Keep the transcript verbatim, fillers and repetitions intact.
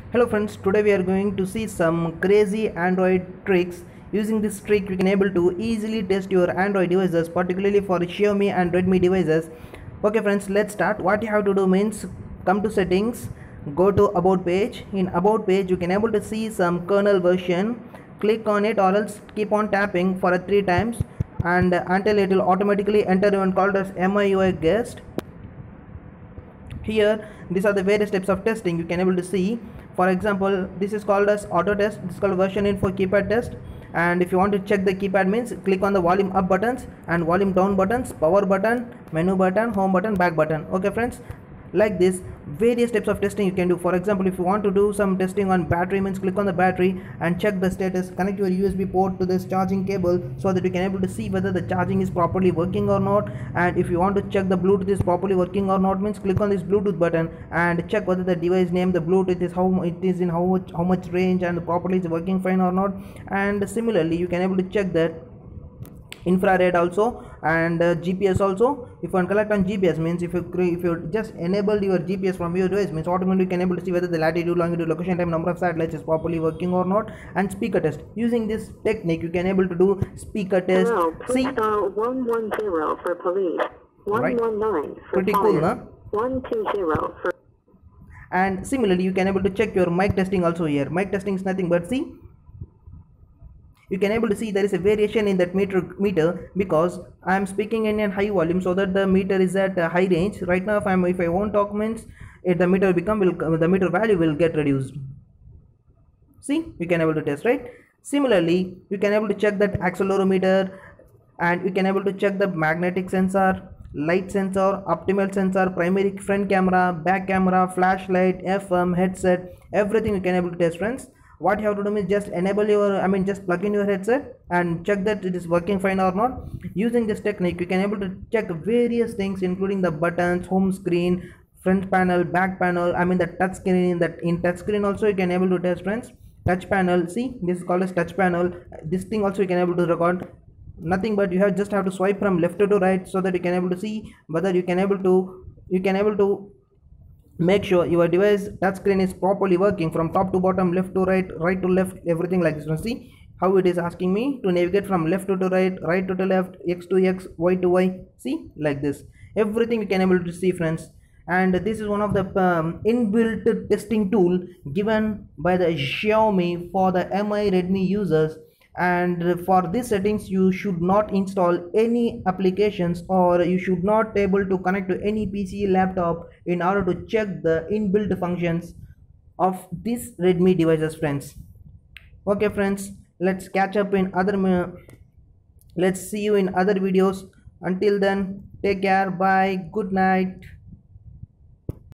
Hello friends, today we are going to see some crazy Android tricks. Using this trick you can able to easily test your Android devices, particularly for Xiaomi and Redmi devices. Okay friends, let's start. What you have to do means come to settings, go to about page. In about page you can able to see some kernel version. Click on it or else keep on tapping for a three times and until it will automatically enter event called as M I U I guest. Here these are the various types of testing you can able to see. For example, this is called as auto test, this is called version info keypad test. And if you want to check the keypad means click on the volume up buttons and volume down buttons, power button, menu button, home button, back button. Okay friends, like this various types of testing you can do. For example, if you want to do some testing on battery means click on the battery and check the status, connect your U S B port to this charging cable so that you can able to see whether the charging is properly working or not. And if you want to check the Bluetooth is properly working or not means click on this Bluetooth button and check whether the device name, the Bluetooth is how it is in how much how much range and properly is working fine or not. And similarly you can able to check that infrared also and uh, G P S also. If you collect on G P S means if you if you just enable your G P S from your device means automatically you can able to see whether the latitude, longitude, location, time, number of satellites is properly working or not. And speaker test, using this technique you can able to do speaker test. Hello, please see dial one one zero for police, one one nine right. for pretty fire, cool, huh? one two zero for. And similarly you can able to check your mic testing also. Here mic testing is nothing but see, you can able to see there is a variation in that meter meter because I am speaking in a high volume so that the meter is at a high range. Right now if I am if I won't talk means it, the meter become will the meter value will get reduced. See, you can able to test, right? Similarly you can able to check that accelerometer and you can able to check the magnetic sensor, light sensor, optical sensor, primary front camera, back camera, flashlight, F M, headset, everything you can able to test friends. What you have to do is just enable your I mean just plug in your headset and check that it is working fine or not. Using this technique you can able to check various things including the buttons, home screen, front panel, back panel, I mean the touch screen. That in touch screen also you can able to test friends. Touch panel, see, this is called as touch panel. This thing also you can able to record. Nothing but you have just have to swipe from left to right so that you can able to see whether you can able to you can able to make sure your device touchscreen is properly working from top to bottom, left to right, right to left, everything like this one. See how it is asking me to navigate from left to right, right to the left, X to X, Y to Y. See, like this everything you can able to see friends. And this is one of the um, inbuilt testing tool given by the Xiaomi for the M I Redmi users. And for these settings you should not install any applications or you should not able to connect to any P C, laptop in order to check the inbuilt functions of these Redmi devices friends. Okay friends, let's catch up in other let's see you in other videos. Until then, take care, bye, good night.